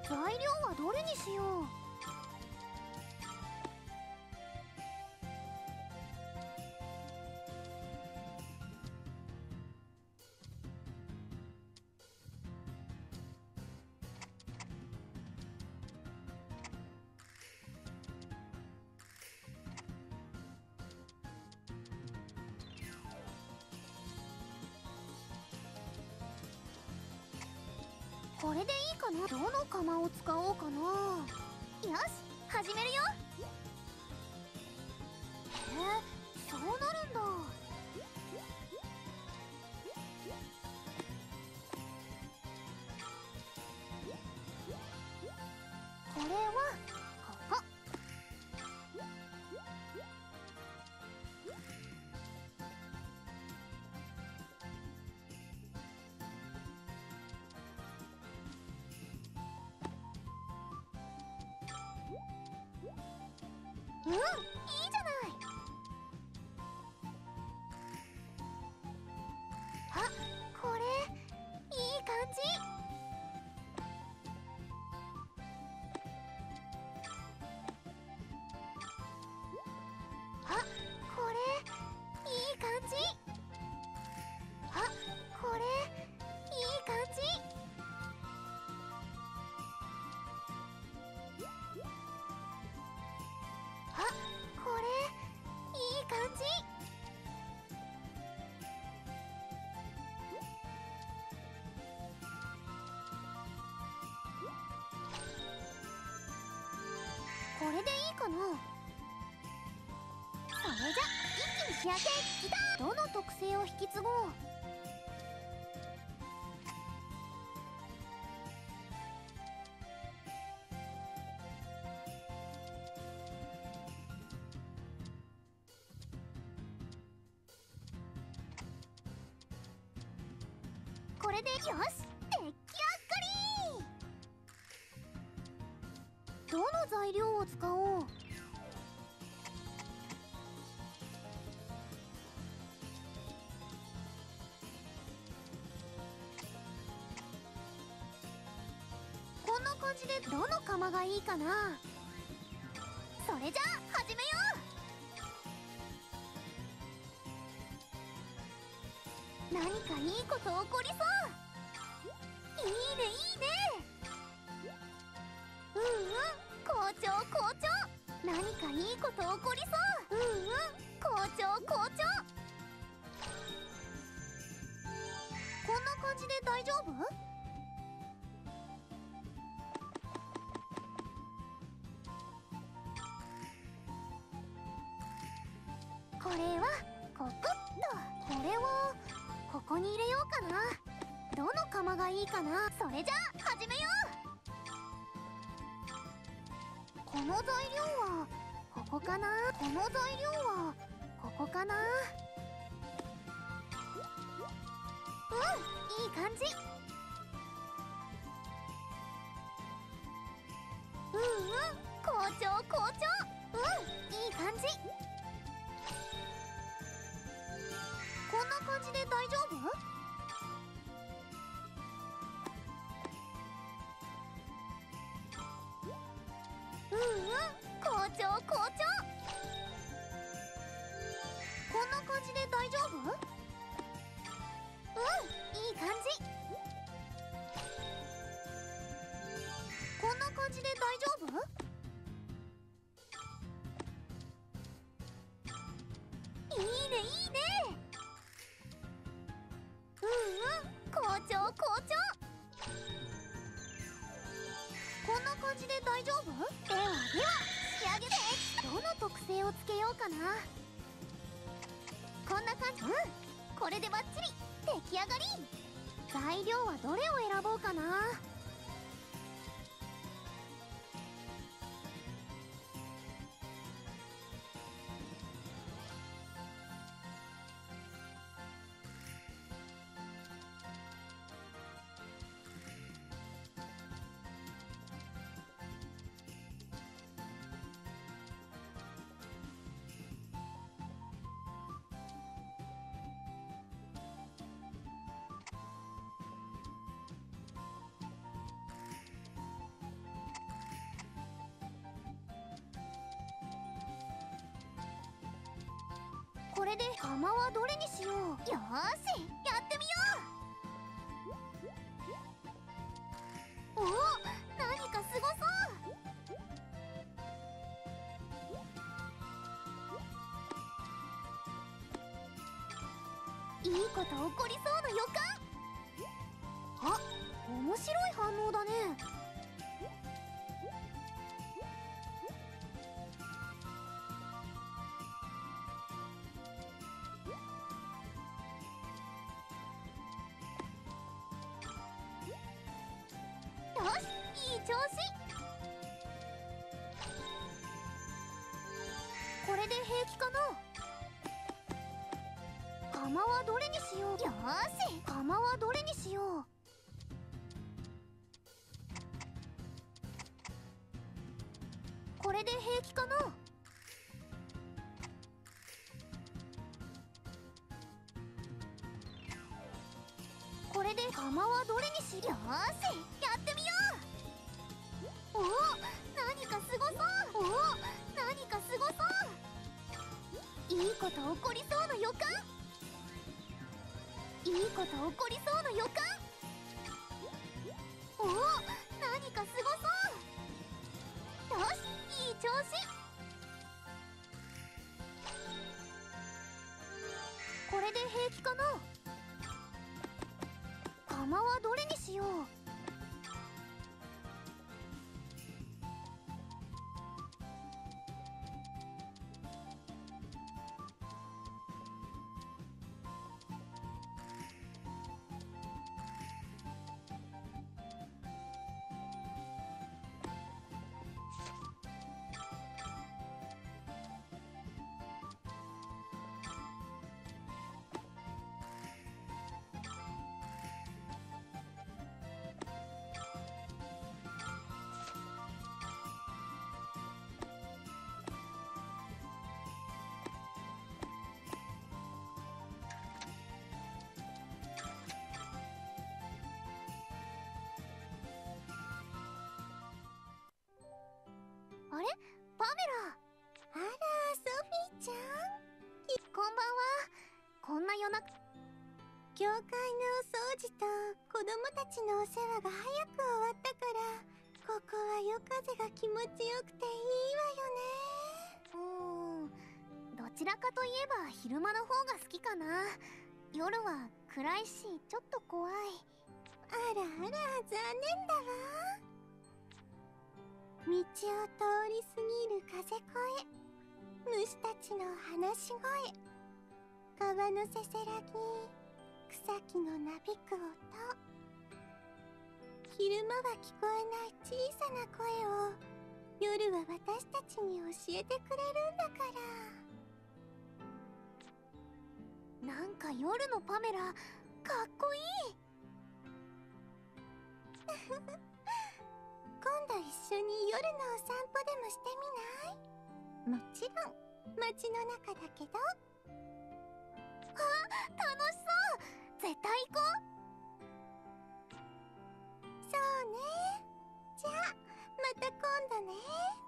材料はどれにしよう。これでいいかな。どの釜を使おうかな。よし、始めるよ。へえ、そうなるんだ。これはここ。うん、いいじゃない。あ、これいい感じ。あ、これいい感じ。あ、これいい感じ。あ、これいい感じ。これでいいかな。それじゃ一気に仕上げ。きた。どの特性を引き継ごう。これでよし、出来上がり。どの材料を使おう。こんな感じでどの釜がいいかな。それじゃあ始めよう。何かいいこと起こりそう。いいねいいね。うんうん、好調好調。何かいいこと起こりそう。うんうん、好調好調。こんな感じで大丈夫？これはここっと。これはここに入れようかな。どの釜がいいかな。それじゃあ始めよう。この材料はここかな。この材料はここかな。うん、いい感じ。うんうん、好調好調。うん、いい感じ。こんな感じで大丈夫？うんうん、好調好調。こんな感じで大丈夫？うん、いい感じ。こんな感じで大丈夫？いいねいいね。うんうん、好調好調。こんな感じで大丈夫？では仕上げて。どの特性をつけようかな。こんな感じ。うん、これでバッチリ出来上がり。材料はどれを選ぼうかな。 れで釜はどれにしよう。よーし、やってみよう。おお、何かすごそう。いいこと起こりそうな予感。あ、面白い反応だね。よし、いい調子。これで平気かな。釜はどれにしよう。よーし、釜はどれにしよう。これで平気かな。これで釜はどれにしよう。よーし、やってみよう。おお、何かすごそう。おお、何かすごそう。いいこと起こりそうな予感。いいこと起こりそうな予感。おお、何かすごそう。よし、いい調子。これで平気かな。釜はどれにしよう。あれ、パメラ。あら、ソフィーちゃん。こんばんは。こんな夜中。教会のお掃除と子供たちのお世話が早く終わったから、ここは夜風が気持ちよくていいわよね。どちらかといえば昼間の方が好きかな。夜は暗いしちょっと怖い。あらあら、残念だわ。道を通り過ぎる風声、虫たちの話し声、川のせせらぎ、草木のなびく音、昼間は聞こえない小さな声を夜は私たちに教えてくれるんだから。なんか夜のパメラ、かっこいい。今度一緒に夜のお散歩でもしてみない？もちろん街の中だけど。あ、楽しそう。絶対行こう。そうね。じゃあまた今度ね。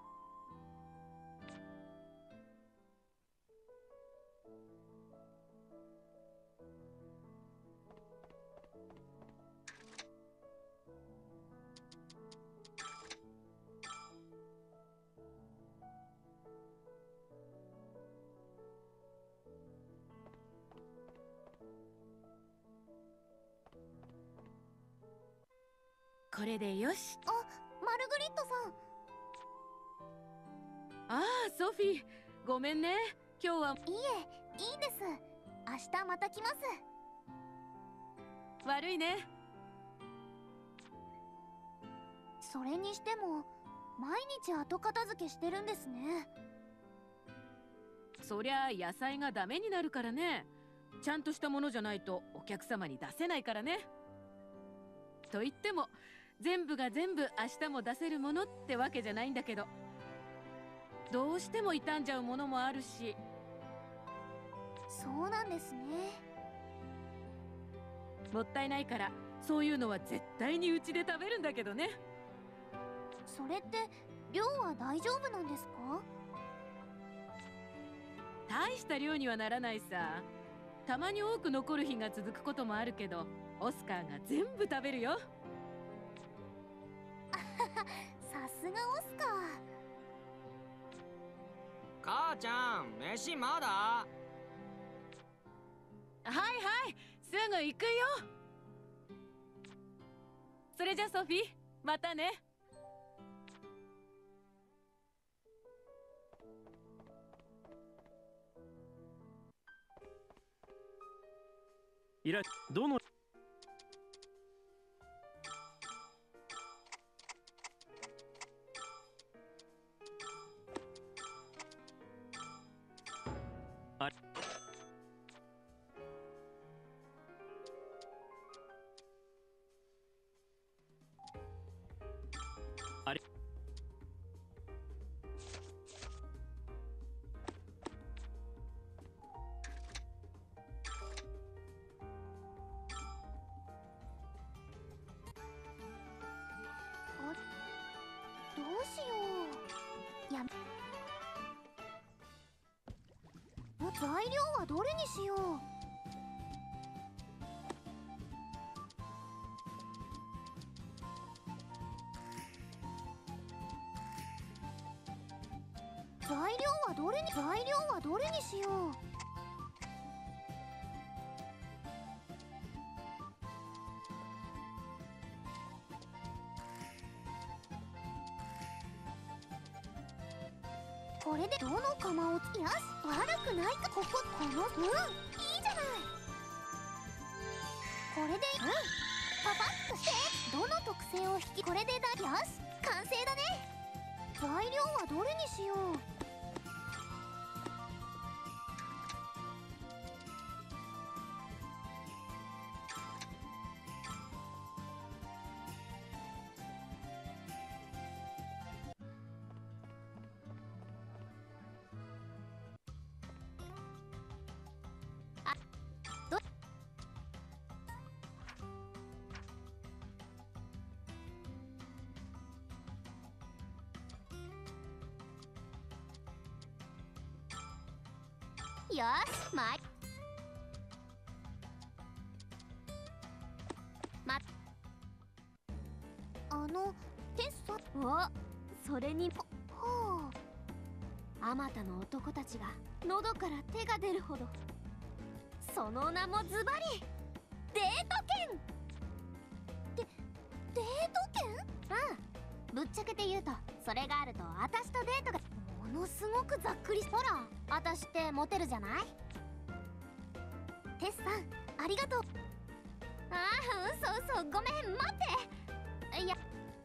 これでよし。 あ、マルグリットさん。 ああ、ソフィー、ごめんね。今日は。 いいえ、いいんです。明日また来ます。 悪いね。 それにしても毎日後片付けしてるんですね。 そりゃあ野菜がダメになるからね。ちゃんとしたものじゃないとお客様に出せないからね。と言っても全部が全部明日も出せるものってわけじゃないんだけど、どうしても傷んじゃうものもあるし。 そうなんですね。 もったいないからそういうのは絶対にうちで食べるんだけどね。 それって量は大丈夫なんですか？ 大した量にはならないさ。たまに多く残る日が続くこともあるけど、オスカーが全部食べるよ。 さすがオスカー。 母ちゃん、飯まだ？ はいはい、すぐ行くよ。それじゃソフィー、またね。 どのどうしよう。材料はどれにしよう。材料はどれにしよう。これでどの釜をよし、悪くないか。このいいじゃない。これでパパッとしてどの特性を引き、これでよし、完成だね。材料はどれにしよう。よし、テッサ。それにほう、あまたの男たちが喉から手が出るほど。その名もズバリデート券。デート券？ぶっちゃけて言うと、それがあると私とデートがものすごくざっくり。ほら、私ってモテるじゃない？テスさん、ありがとう。嘘、ごめん、待って。いや、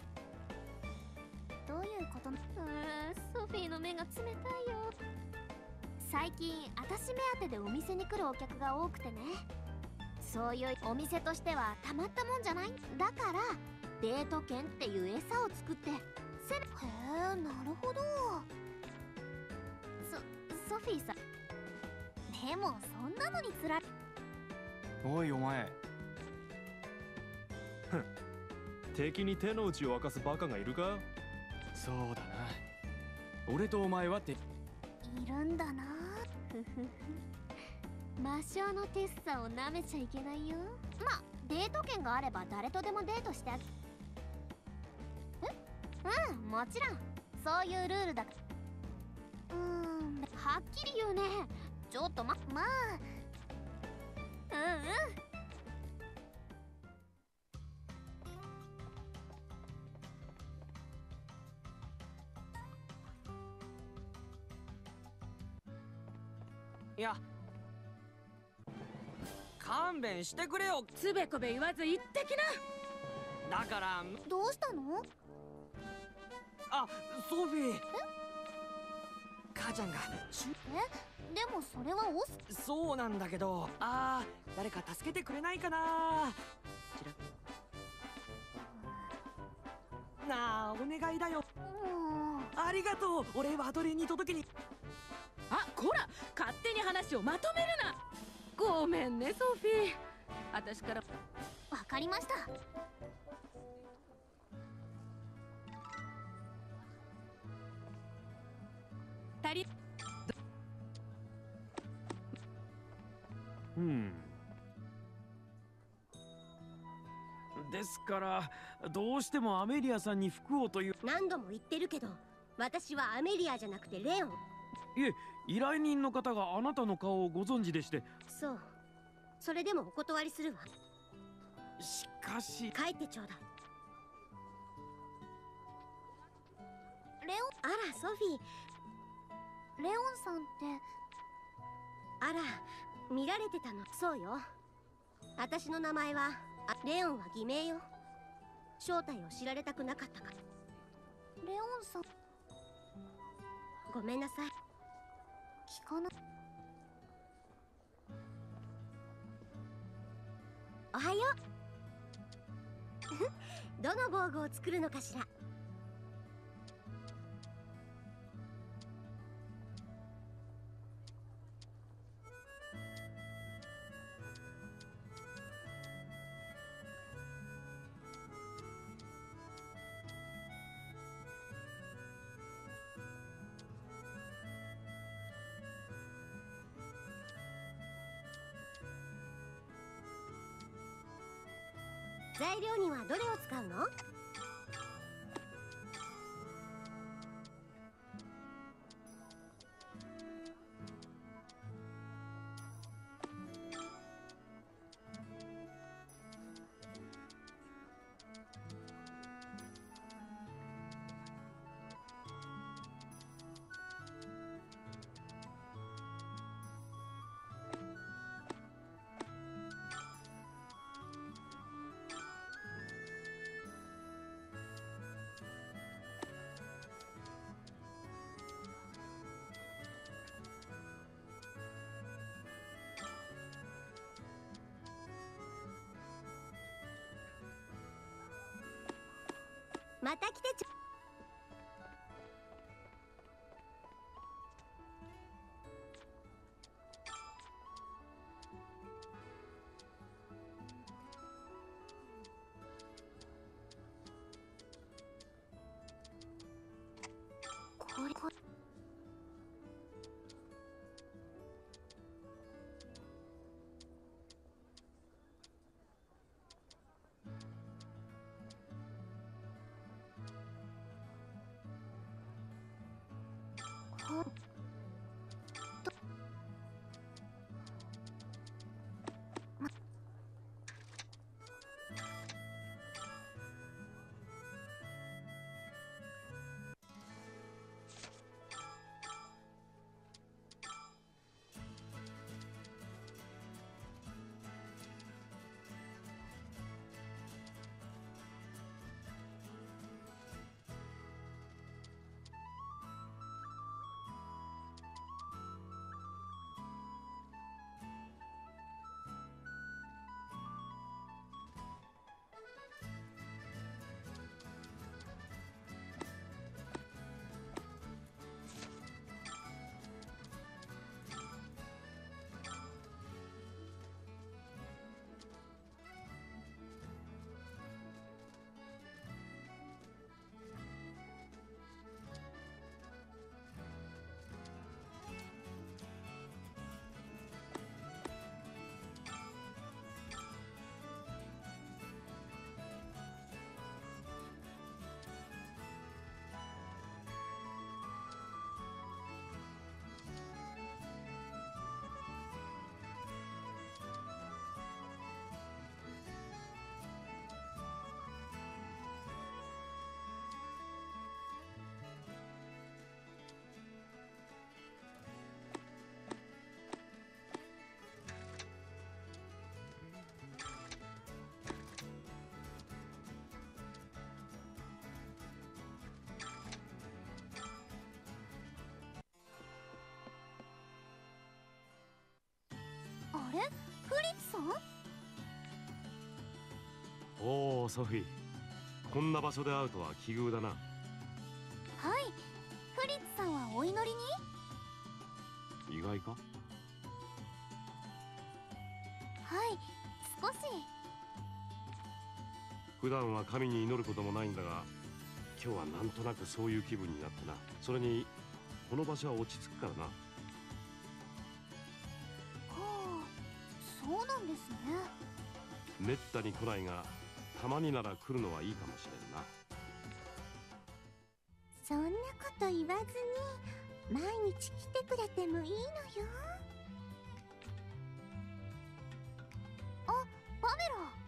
どういうこと？ソフィーの目が冷たいよ。最近私目当てでお店に来るお客が多くてね。そういうお店としてはたまったもんじゃない。だからデート券っていう餌を作って。へえ、なるほど。ソフィーさん、でもそんなのにつらい。 おいお前。ふん、敵に手の内を明かすバカがいるか。そうだな、俺とお前はっているんだな。ふふふ。魔性のテッサを舐めちゃいけないよ。まあデート券があれば誰とでもデートしてあげ。もちろんそういうルールだ。はっきり言うね。ちょっとまあいや、勘弁してくれよ。 つべこべ言わず言ってきな。 だから。 どうしたの？ あ、ソフィー。母ちゃんが。 でもそれはそうなんだけど、誰か助けてくれないかな。なあ、お願いだよ。ありがとう。俺はアトリエに届けに。 こら、勝手に話をまとめるな。ごめんねソフィー、私から。 わかりました。 ですからどうしてもアメリアさんに服をという。 何度も言ってるけど、私はアメリアじゃなくてレオン。 いえ、依頼人の方があなたの顔をご存知でして。 そう。それでもお断りするわ。 しかし。 帰ってちょうだい。 レオン、 あらソフィー。 レオンさんってあら、見られてたの。そうよ。私の名前はレオンは偽名よ。正体を知られたくなかったから。 レオンさん、 ごめんなさい。 聞かない。 おはようどの防具を作るのかしら。材料にはどれを使うの？また来てちょ。 これあれ、フリッツさん？ おお、ソフィー、こんな場所で会うとは奇遇だな。 はい、フリッツさんはお祈りに？ 意外か？ はい、少し。 普段は神に祈ることもないんだが、今日はなんとなくそういう気分になってな。それにこの場所は落ち着くからな。 そうなんですね。 めったに来ないがたまになら来るのはいいかもしれんな。 そんなこと言わずに毎日来てくれてもいいのよ。あ、パメ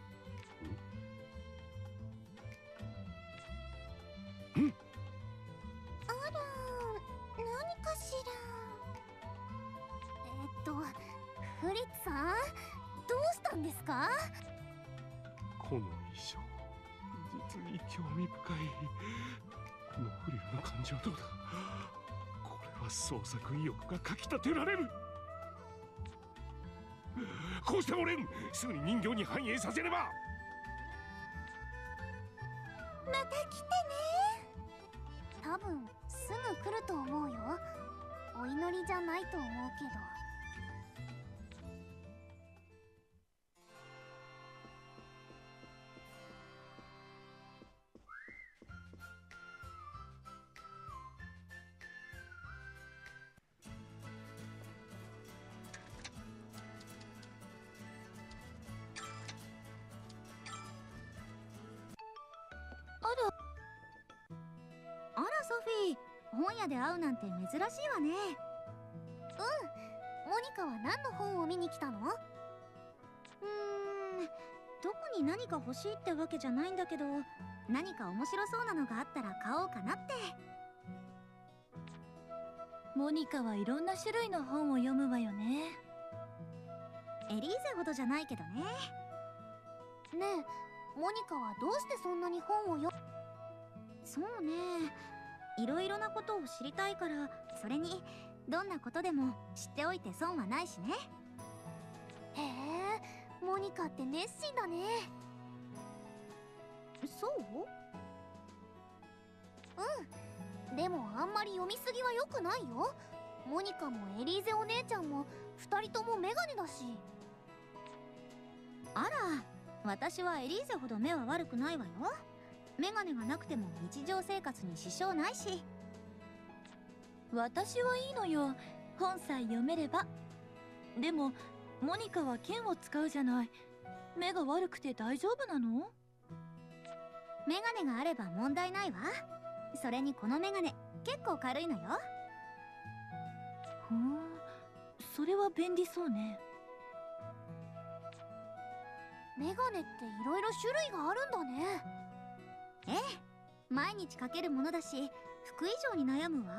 ラ。あら、何かしら。フリッツさん、どうしたんですか？ この衣装、実に興味深い。このフリルの感じはどうだ。これは創作意欲がかきたてられる。こうしておれん、すぐに人形に反映させれば。 また来てね。多分すぐ来ると思うよ。お祈りじゃないと思うけど。 あらソフィー、本屋で会うなんて珍しいわね。 モニカは何の本を見に来たの？ 特に何か欲しいってわけじゃないんだけど、何か面白そうなのがあったら買おうかなって。モニカはいろんな種類の本を読むわよね。エリーゼほどじゃないけどね。 ねえ、モニカはどうしてそんなに本をそうね、いろいろなことを知りたいから。それにどんなことでも知っておいて損はないしね。 へえ、モニカって熱心だね。 そう？ でもあんまり読みすぎは良くないよ。モニカもエリーゼお姉ちゃんも2人ともメガネだし。 あら、私はエリーゼほど目は悪くないわよ。メガネがなくても日常生活に支障ないし。私はいいのよ、本さえ読めれば。でもモニカは剣を使うじゃない。目が悪くて大丈夫なの？メガネがあれば問題ないわ。それにこのメガネ結構軽いのよ。ふん、それは便利そうね。 メガネっていろいろ種類があるんだね。 ええ、毎日かけるものだし服以上に悩むわ。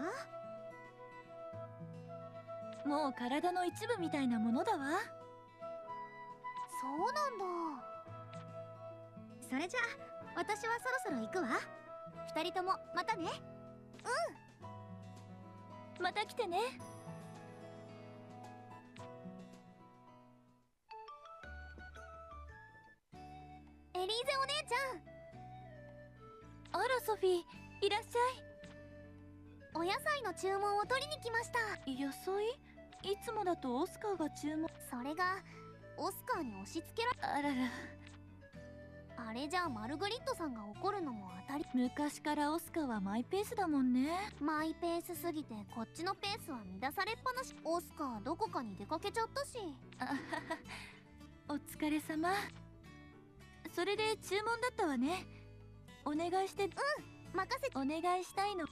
もう体の一部みたいなものだわ。 そうなんだ。 それじゃあ私はそろそろ行くわ。二人ともまたね。また来てね。 エリーゼお姉ちあらソフィー、いらっしゃん、お野菜の注文を取りに来ました。 ゃい。野菜？いつもだとオスカーが注文。 それがオスカーに押し付けらあらら、 あれじゃあマルグリットさんが怒るのも当たり。 昔からオスカーはマイペースだもんね。 マイペースすぎてこっちのペースは乱されっぱなし。オスカーどこかに出かけちゃったし。 あはは、お疲れ様。それで注文だったわね。お願いして。 任せて。 お願いしたいの。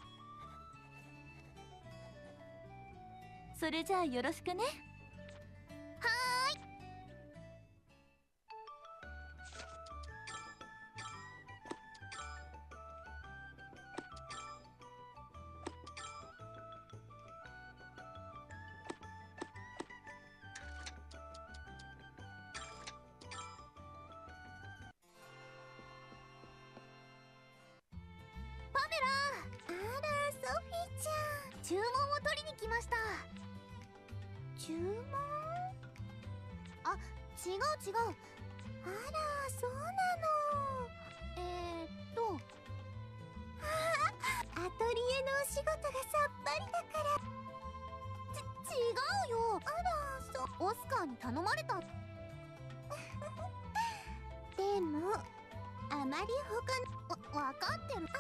それじゃあよろしくね。 あら、ソフィーちゃん、注文を取りに来ました。注文？あ、違う。あら、そうなの。アトリエのお仕事がさっぱりだから。違うよ。あら、オスカーに頼まれた。でもあまり他のわかってる。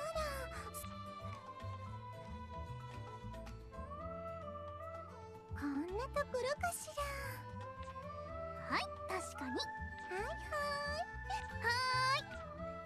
こんなところかしら。はい、確かに。はーい。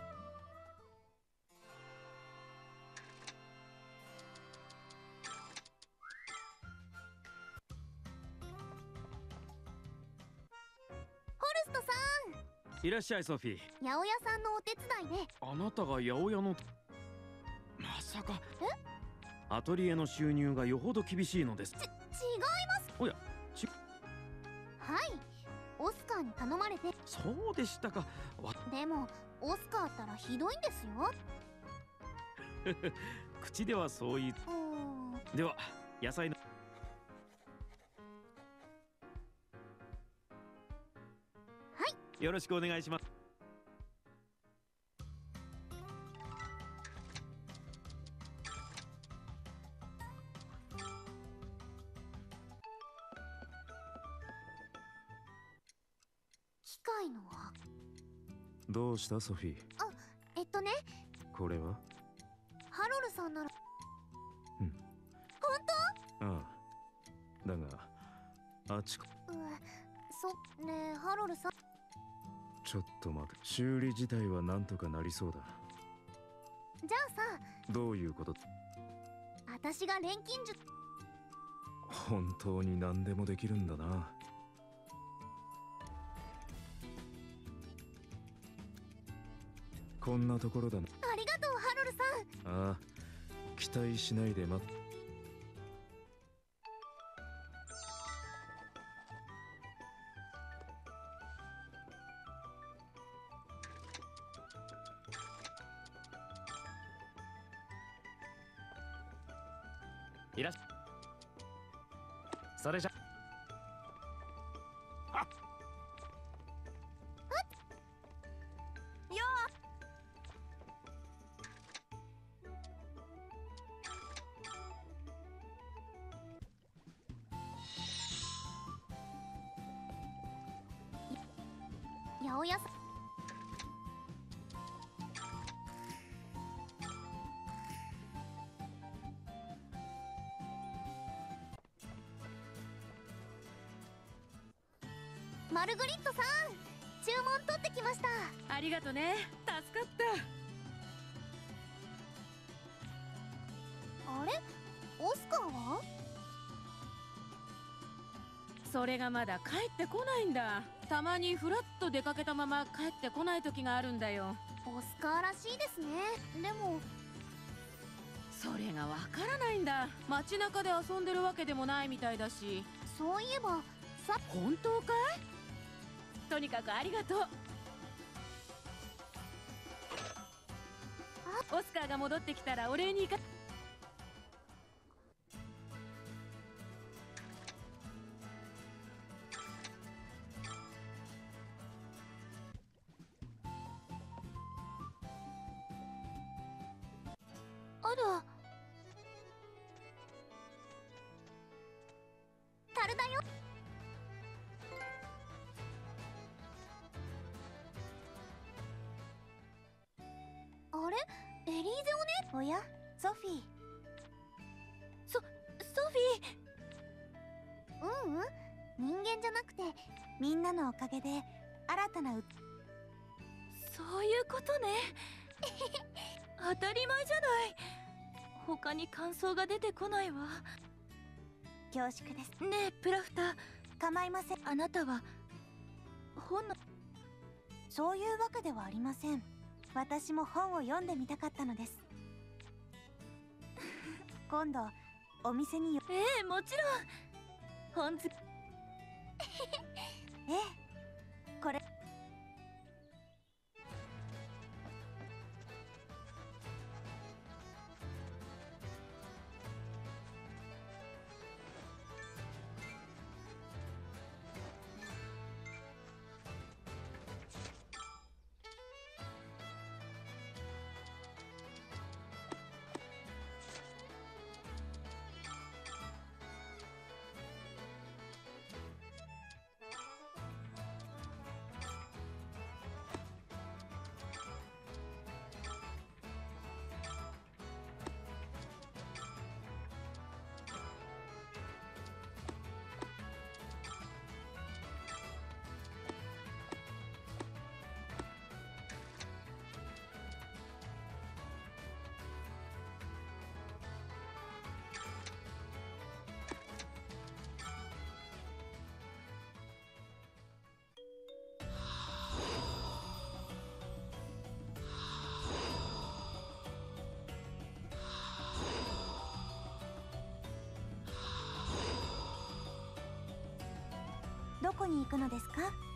いらっしゃいソフィー。 八百屋さんのお手伝いで。 あなたが八百屋の。まさか。アトリエの収入がよほど厳しいのです。 違います。 おや、 はい、オスカーに頼まれて。 そうでしたか。 でもオスカーったらひどいんですよ。 口ではそう言う。では野菜の。 はい、 よろしくお願いします。 機械のは。 どうしたソフィー？ ね、 これは？ ハロルさんなら。 ああ。だが、あちこ。 ねえハロルさん。 ちょっと待て。修理自体はなんとかなりそうだ。 じゃあさ。 どういうこと？ 私が錬金術。 本当に何でもできるんだな。こんなところだな。 ありがとうハロルさん。 ああ、期待しないで待っ。 いらっしゃい。それじゃ。 八百屋さん。マルグリットさん、注文取ってきました。 ありがとね、助かった。 あれ、オスカーは？ それがまだ帰ってこないんだ。たまにフラッと出かけたまま帰ってこない時があるんだよ。 オスカーらしいですね。でもそれがわからないんだ。街中で遊んでるわけでもないみたいだし。 そういえばさ。 本当かい？とにかくありがとう。オスカーが戻ってきたらお礼に行か。 あら、樽だよ。あれ、エリーゼおね。おや、ソフィー。ソフィー。人間じゃなくてみんなのおかげで新たなそういうことね。当たり前じゃない。他に感想が出てこないわ。 恐縮です。 ねえプラフター、 構いません。 あなたは本の。 そういうわけではありません。私も本を読んでみたかったのです。今度お店にええ、もちろん。本好き。 ええ、これ。 に行くのですか？